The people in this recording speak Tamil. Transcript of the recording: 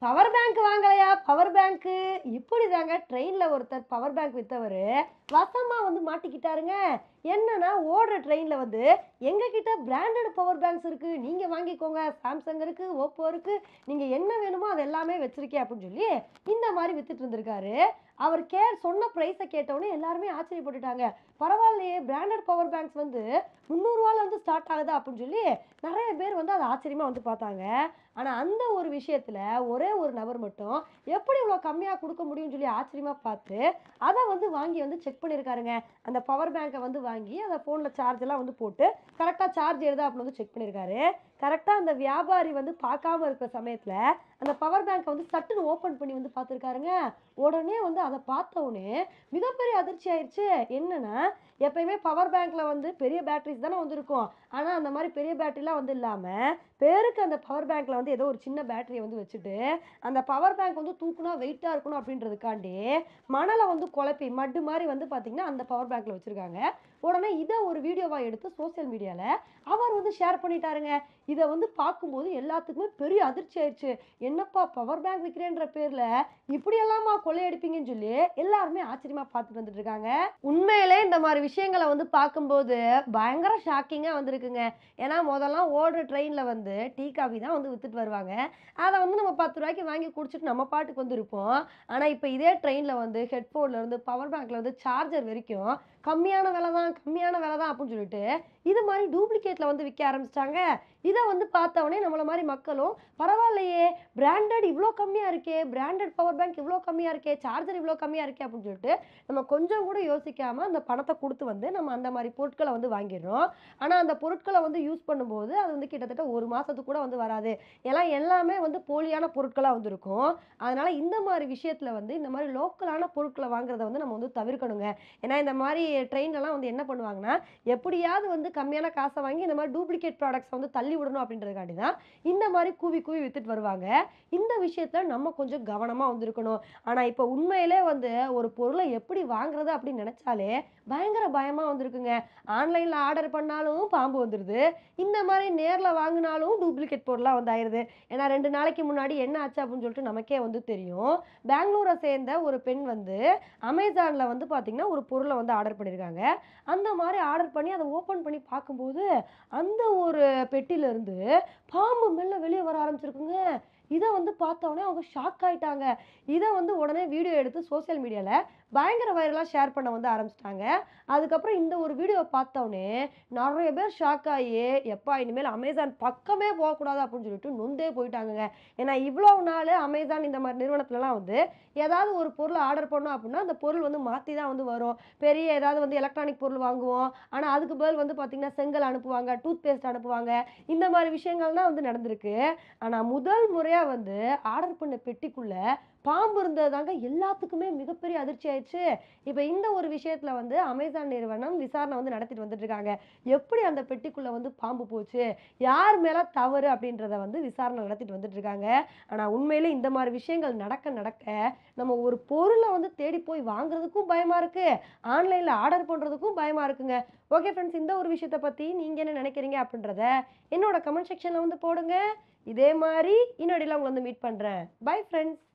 பவர் பேங்க் வாங்கலையா? பவர் பேங்க்கு இப்படிதாங்க ட்ரெயின்ல ஒருத்தர் பவர் பேங்க் வித்தவரு வசமா வந்து மாட்டிக்கிட்டாருங்க. என்னன்னா ஓடுற ட்ரெயின்ல வந்து எங்க கிட்ட பிராண்டட் பவர் பேங்க்ஸ் இருக்கு. நீங்க வாங்கிக்கோங்க. சாம்சங் இருக்கு, ஓப்போ இருக்கு. நீங்க என்ன வேணுமோ அது எல்லாமே வச்சிருக்கேன் அப்படின்னு சொல்லி இந்த மாதிரி வித்துட்டு இருந்திருக்காரு. அவர் சொன்ன பிரைஸ கேட்டவுடனே எல்லாருமே ஆச்சரியப்பட்டுட்டாங்க. பரவாயில்லையே பிராண்டட் பவர் பேங்க்ஸ் வந்து ரூ. 300ல இருந்து ஸ்டார்ட் ஆகுதா அப்படின்னு சொல்லி நெறைய பேர் வந்து அத ஆச்சரியமா வந்து பார்த்தாங்க. ஆனா அந்த ஒரு விஷயத்துல ஒரே ஒரு நபர் மட்டும் எப்படி இவ்வளோ கம்மியா குடுக்க முடியும்னு சொல்லி ஆச்சரியமா பார்த்து, அத வந்து வாங்கி வந்து செக் பண்ணியிருக்காருங்க. அந்த பவர் பேங்க வந்து வாங்கி அத ஃபோன்ல சார்ஜ் எல்லாம் வந்து போட்டு கரெக்ட்டா சார்ஜ் ஏறுதா அப்படின்னு வந்து செக் பண்ணியிருக்காரு. கரெக்ட்டா அந்த வியாபாரி வந்து பார்க்காம இருக்கிற சமயத்துல, அந்த பவர் பேங்க வந்து சட்டுன்னு ஓப்பன் பண்ணி வந்து பார்த்துருக்காருங்க. உடனே வந்து அத பார்த்தவுனே மிகப்பெரிய அதிர்ச்சி ஆயிருச்சு. என்னன்னா, எப்பயுமே பவர் பேங்க்ல வந்து பெரிய பேட்டரிஸ் தானே வந்து இருக்கும். ஆனா அந்த மாரி பெரிய பேட்டரிலாம் வந்து இல்லாம, பேருக்கு அந்த பவர் பேங்க்ல வந்து ஏதோ ஒரு சின்ன பேட்டரிய வந்து வச்சுட்டு, அந்த பவர் பேங்க் வந்து தூக்குனா வெயிட்டா இருக்கணும் அப்படின்றதுக்காண்டி, மணல வந்து குழப்பி மட்டு மாரி வந்து பார்த்தீங்கன்னா, அந்த பவர் பேங்க்ல வச்சிருக்காங்க. உடனே இத ஒரு வீடியோவா எடுத்து சோசியல் மீடியால அவர் வந்து ஷேர் பண்ணிட்டாருங்க. இத வந்து பார்க்கும்போது எல்லாத்துக்குமே பெரிய அதிர்ச்சி ஆயிருச்சு. என்னப்பா பவர் பேங்க் விக்கிறேன்ற பேர்ல இப்படியெல்லாமா கொள்ளையடிப்பீங்கன்னு சொல்லி எல்லாருமே ஆச்சரியமா பார்த்துட்டு வந்துட்டு இருக்காங்க. உண்மையிலே இந்த மாரி விஷயங்கள வந்து பார்க்கும்போது பயங்கர ஷாக்கிங்கா வந்திருக்குங்க. ஏன்னா மொதல்லாம் ஓடுற ட்ரெயின்ல வந்து டீ, காஃபி தான் வந்து வித்துட்டு வருவாங்க. அத வந்து நம்ம ரூ. 10 வாங்கி குடிச்சிட்டு நம்ம பாட்டுக்கு வந்து இருப்போம். ஆனா இப்ப இதே ட்ரெயின்ல வந்து ஹெட்ஃபோன்ல இருந்து பவர் பேங்க்ல இருந்து சார்ஜர் வரைக்கும் கம்மியான விலை தான், கம்மியான விலை தான் அப்படின்னு சொல்லிட்டு, இது மாரி டூப்ளிகேட்ல வந்து விக்க ஆரம்பிச்சுட்டாங்க. இத வந்து பார்த்தவுனே நம்மள மாரி மக்களும், பரவாயில்லையே பிராண்டட் இவ்ளோ கம்மியா இருக்கே! பிராண்டட் பவர் பேங்க் இவ்ளோ கம்மியா இருக்கே! சார்ஜர் இவ்ளோ கம்மியா இருக்கே! அப்படின்னு சொல்லிட்டு, நம்ம கொஞ்சம் கூட யோசிக்காம அந்த பணத்த குடுத்து வந்து நம்ம அந்த மாரி பொருட்கள வந்து வாங்கிர்றோம். ஆனா அந்த பொருட்கள வந்து யூஸ் பண்ணும்போது, அது வந்து கிட்டத்தட்ட 1 மாசத்துக்கு கூட வந்து வராது. ஏன்னா எல்லாமே வந்து போலியான பொருட்களா வந்து இருக்கும். அதனால இந்த மாரி விஷயத்துல வந்து இந்த மாரி லோக்கலான பொருட்கள வாங்குறத வந்து நம்ம வந்து தவிர்க்கணுங்க. ஏன்னா இந்த மாரி ட்ரெயின்லலாம் வந்து என்ன பண்ணுவாங்கன்னா, எப்படியாவது வந்து கம்மியான காச வாங்கி இந்த மாரி டூப்ளிகேட் ப்ராடக்ட்ஸ வந்து தள்ளி விடணும் அப்படின்றதுக்காண்டி தான், இந்த மாரி கூவி கூவி வித்துட்டு வருவாங்க. இந்த விஷயத்துல நம்ம கொஞ்சம் கவனமா வந்து இருக்கணும். ஆனா இப்ப உண்மையிலே வந்து ஒரு பொருள எப்படி வாங்குறது அப்படின்னு நெனச்சாலே, பயங்கர பயமா வந்திருக்குங்க. ஆன்லைன்ல ஆர்டர் பண்ணாலும் பாம்பு வந்துருது. இந்த மாரி நேர்ல வாங்குனாலும் டூப்ளிகேட் பொருளா வந்து ஆயிருது. ஏன்னா 2 நாளைக்கு முன்னாடி என்ன ஆச்சு அப்படின்னு சொல்லிட்டு நமக்கே வந்து தெரியும். பெங்களூர சேர்ந்த ஒரு பெண் வந்து அமேசான்ல வந்து பார்த்தீங்கன்னா, ஒரு பொருள வந்து ஆர்டர் பண்ணியிருக்காங்க. அந்த மாரி ஆர்டர் பண்ணி அத ஓப்பன் பண்ணி பார்க்கும்போது, அந்த ஒரு பெட்டியிலருந்து பாம்பு மெல்ல வெளிய வர ஆரம்பிச்சிருக்குங்க. இத வந்து பார்த்தோனே அவங்க ஷாக் ஆயிட்டாங்க. இத வந்து உடனே வீடியோ எடுத்து சோசியல் மீடியால பயங்கர வைரலா ஷேர் பண்ண வந்து ஆரம்பிச்சுட்டாங்க. அதுக்கப்புறம் இந்த ஒரு வீடியோவ பார்த்தோனே, நெறைய பேர் ஷாக் ஆயி, "எப்பா இனிமேல் அமேசான் பக்கமே போகக்கூடாது" அப்படின்னு சொல்லிட்டு நொந்தே போயிட்டாங்கங்க. ஏன்னா இவ்வளவு நாளு அமேசான் இந்த மாரி நிறுவனத்துலலாம் வந்து, ஏதாவது ஒரு பொருள ஆர்டர் பண்ணோம் அப்படின்னா, அந்த பொருள் வந்து மாத்தி தான் வந்து வரும். பெரிய ஏதாவது வந்து எலக்ட்ரானிக் பொருள் வாங்குவோம். ஆனா அதுக்கு பதில் வந்து பார்த்தீங்கன்னா, செங்கல் அனுப்புவாங்க, டூத் பேஸ்ட் அனுப்புவாங்க. இந்த மாரி விஷயங்கள் தான் வந்து நடந்திருக்கு. ஆனா முதல் முறையா வந்து ஆர்டர் பண்ண பெட்டிக்குள்ள பாம்பு இருந்தது தாங்க எல்லாத்துக்குமே மிகப்பெரிய அதிர்ச்சி ஆயிடுச்சு. இப்ப இந்த ஒரு விஷயத்துல வந்து அமேசான் நிறுவனம் விசாரணை வந்து நடத்திட்டு வந்துட்டு இருக்காங்க. எப்படி அந்த பெட்டிக்குள்ள வந்து பாம்பு போச்சு? யார் மேல தவறு? அப்படின்றத வந்து விசாரணை நடத்திட்டு வந்துட்டு இருக்காங்க. ஆனா உண்மையிலே இந்த மாரி விஷயங்கள் நடக்க நடக்க, நம்ம ஒரு பொருள வந்து தேடி போய் வாங்குறதுக்கும் பயமா இருக்கு. ஆன்லைன்ல ஆர்டர் பண்றதுக்கும் பயமா இருக்குங்க. ஓகே ஃப்ரெண்ட்ஸ், இந்த ஒரு விஷயத்த பத்தி நீங்க என்ன நினைக்கிறீங்க? அப்படின்றத என்னோட கமெண்ட் செக்ஷன்ல வந்து போடுங்க. இதே மாரி இன்னொடையில உங்கள வந்து மீட் பண்றேன். Bye friends.